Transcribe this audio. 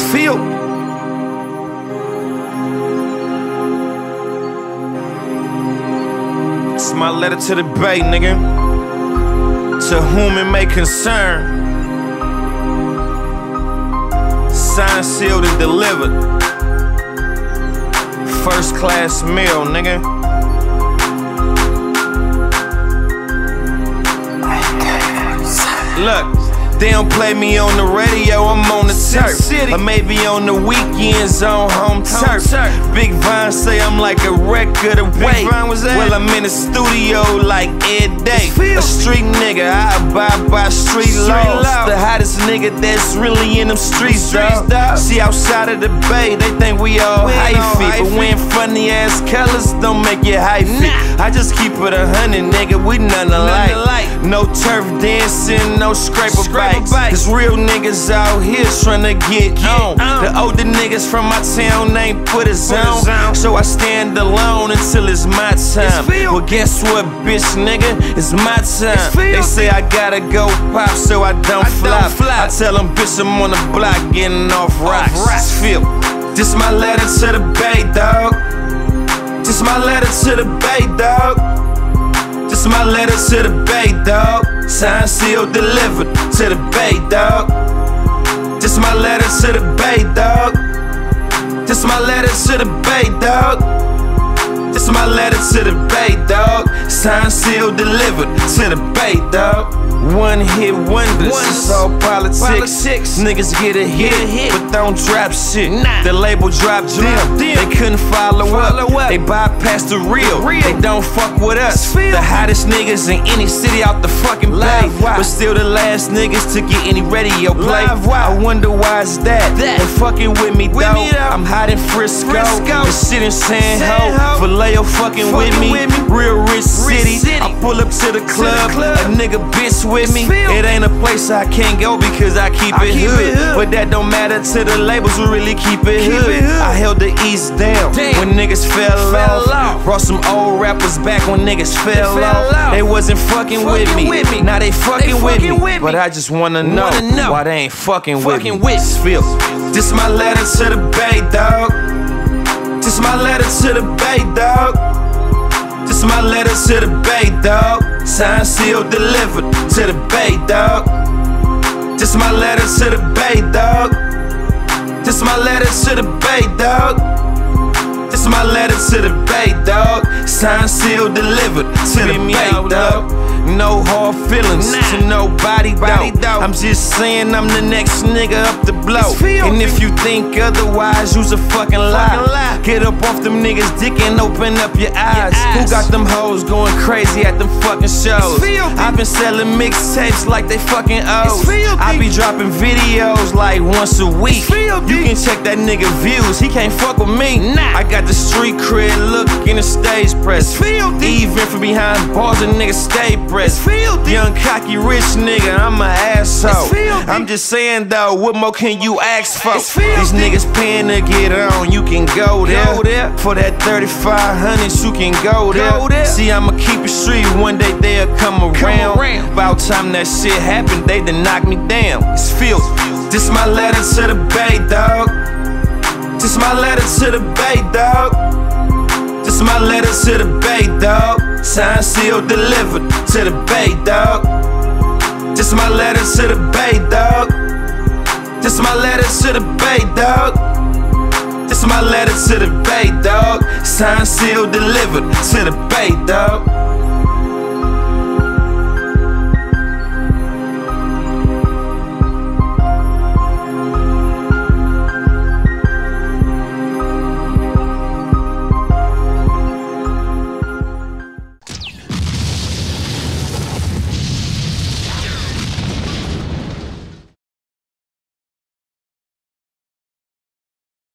Phil. It's my letter to the Bay, nigga. To whom it may concern. Signed, sealed, and delivered. First class meal, nigga. Look. They don't play me on the radio, I'm on the turf. Or maybe on the weekends on home turf. Big Vine say I'm like a record away. Well, I'm in the studio like every day. A street nigga, I abide by street laws. The hottest nigga that's really in them streets, dawg. See, outside of the Bay, they think we all hyphy. But when funny ass colors don't make you hyphy. I just keep it 100, nigga, we none alike. No turf dancing, no scraper bikes. Cause real niggas out here tryna get on. The older niggas from my town ain't put us on. So I stand alone until it's my time. Well, guess what, bitch, nigga? It's my time. They say I gotta go pop so I don't flop. I tell them, bitch, I'm on the block getting off rocks. Feel. This my letter to the Bay, dawg. This my letter to the Bay, dawg. This my letter to the Bay, dawg. Signed, sealed, delivered to the Bay, dawg. This my letter to the Bay, dawg. This my letter to the Bay, dawg. This my letter to the Bay, dawg. Signed, sealed, delivered to the Bay, dawg. One hit wonders, it's all politics. Niggas get a hit, but don't drop shit. The label dropped them, they couldn't follow up. They bypassed the real, they don't fuck with us. The hottest niggas in any city out the fucking Bay, but still the last niggas to get any radio play. I wonder why it's that. They fucking with me though. I'm hot in Frisco, the shit in San Ho. Vallejo fucking with me, real rich city. I pull up to the club, a nigga bitch with me. It ain't a place I can't go because I keep it hood. But that don't matter to the labels who really keep it hood. I held the East down when niggas fell off. Brought some old rappers back when niggas fell off. They wasn't fucking with me, now they fucking with me. But I just wanna know why they ain't fucking with me. Feel. This my letter to the Bay, dawg. This my letter to the Bay, dawg. This my letter to the Bay, dawg. Signed, sealed, delivered to the Bay, dawg. This my letter to the Bay, dawg. This my letter to the Bay, dawg. This my letter to the Bay, dawg. Signed, sealed, delivered to the Bay, dawg. No hard feelings to nobody, though. I'm just saying I'm the next nigga up the blow. And if you think otherwise, you's a fucking lie. Get up off them niggas' dick and open up your eyes. Who got them hoes going crazy at them fucking shows? I've been selling mixtapes like they fucking O's. I be dropping videos like once a week. You can check that nigga views, he can't fuck with me. I got the street cred look in the stage press. Even from behind bars, a nigga stay pressed. Young cocky rich nigga, I'm a asshole. I'm just saying though, what more can you ask for? These niggas paying to get on, you can go there. For that 3,500, you can go there. See, I'ma keep it street, one day they'll come around. About time that shit happened, they done knock me down. It's Phil. This my letter to the Bay, dawg. This my letter to the Bay, dawg. This my letter to the Bay, dawg. Signed, sealed, delivered to the Bay, dawg. This my letter to the Bay, dawg. This my letter to the Bay, dawg. This my letter to the Bay, dawg. Signed, sealed, delivered to the Bay, dawg.